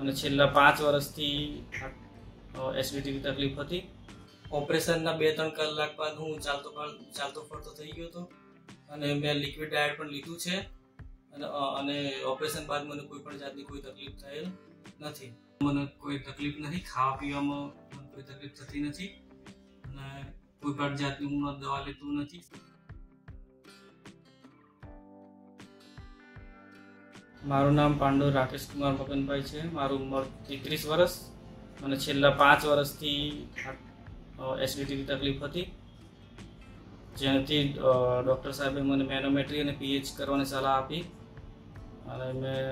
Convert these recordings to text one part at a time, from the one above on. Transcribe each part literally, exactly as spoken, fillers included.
અને છેલ્લા પાંચ વર્ષથી એસિડિટીની તકલીફ હતી. ઓપરેશનના બે ત્રણ કલાક બાદ હું ચાલતો ચાલતો ફરતો થઈ ગયો હતો અને મેં લિક્વિડ ડાયટ પણ લીધું છે અને અને ઓપરેશન બાદ મને કોઈ પણ જાતની કોઈ તકલીફ થયેલ નથી. મને કોઈ તકલીફ નથી, ખાવા પીવામાં મને કોઈ તકલીફ થતી નથી અને કોઈ પણ જાતની હું દવા લેતું નથી. મારું નામ પાંડુ રાકેશ કુમાર મગનભાઈ છે. મારું ઉંમર તેત્રીસ વર્ષ અને છેલ્લા પાંચ વર્ષથી એસિડિટીની તકલીફ હતી, જેનાથી ડૉક્ટર સાહેબે મને મેનોમેટ્રી અને પીએચ કરવાની સલાહ આપી અને મેં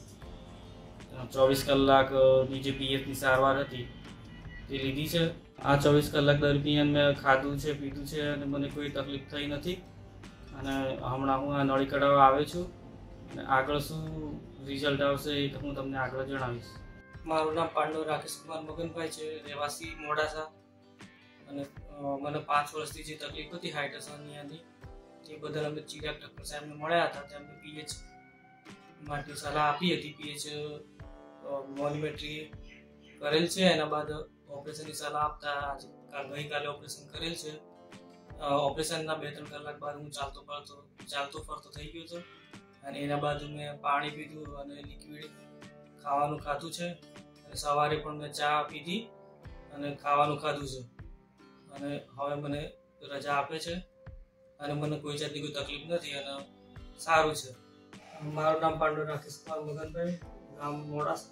ચોવીસ કલાકની જે પીએચની સારવાર હતી તે લીધી છે. આ ચોવીસ કલાક દરમિયાન મેં ખાધું છે, પીધું છે અને મને કોઈ તકલીફ થઈ નથી અને હમણાં હું આ નળી કઢાવવા આવ્યો છું અને આગળ શું રિઝલ્ટ આવશે એ હું તમને આગળ જણાવીશ. મારું નામ પાંડુ રાકેશ કુમાર મગનભાઈ છે, રહેવાસી મોડાસા. અને મને પાંચ વર્ષથી જે તકલીફ હતી હાઇડ્રોસનિયાની, તે બદલ અમે ચિરાગ ડૉક્ટર સાહેબને મળ્યા હતા. તેમને પીએચ માટે સલાહ આપી હતી. પીએચ મોનિમેટ્રી કરેલ છે, એના બાદ ઓપરેશનની સલાહ આપતા ગઈકાલે ઓપરેશન કરેલ છે. ઓપરેશનના બે ત્રણ કલાક બાદ હું ચાલતો ફરતો ચાલતો ફરતો થઈ ગયો હતો અને એના બાદ મેં પાણી પીધું અને લિક્વિડ ખાવાનું ખાધું છે અને સવારે પણ મેં ચા પીધી અને ખાવાનું ખાધું છે અને હવે મને રજા આપે છે અને મને કોઈ જાતની કોઈ તકલીફ નથી અને સારું છે. મારું નામ પાંડુ રાકેશ કુમાર મગનભાઈ, ગામ મોડાસા.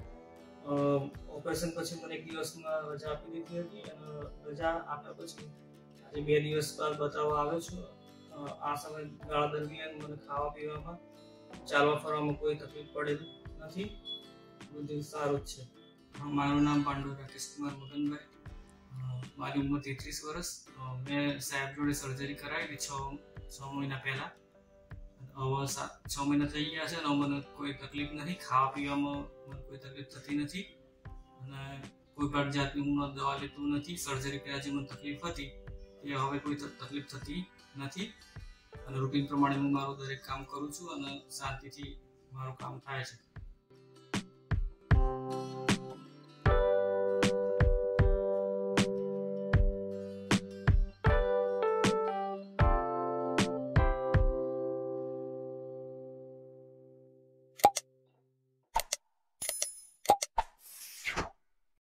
ઓપરેશન પછી મને એક દિવસમાં રજા આપી દીધી હતી અને રજા આપ્યા પછી આજે બે દિવસ બાદ બતાવવા આવ્યો છું. આ સમયગાળા દરમિયાન મને ખાવા પીવામાં, ચાલવા ફરવામાં કોઈ તકલીફ પડેલી નથી, બધું સારું જ છે. મારું નામ પાંડુ રાકેશ કુમાર મગનભાઈ, મારી ઉંમર તેત્રીસ વર્ષ. મેં સાહેબ જોડે સર્જરી કરાવેલી છ છ મહિના પહેલાં. હવે છ મહિના થઈ ગયા છે અને મને કોઈ તકલીફ નથી, ખાવા પીવામાં મને કોઈ તકલીફ થતી નથી અને કોઈ પણ જાતની હું દવા લેતું નથી. સર્જરી પહેલાં જે મને તકલીફ હતી તે હવે કોઈ તકલીફ થતી નથી અને રૂટીન પ્રમાણે હું મારું દરેક કામ કરું છું અને શાંતિથી મારું કામ થાય છે.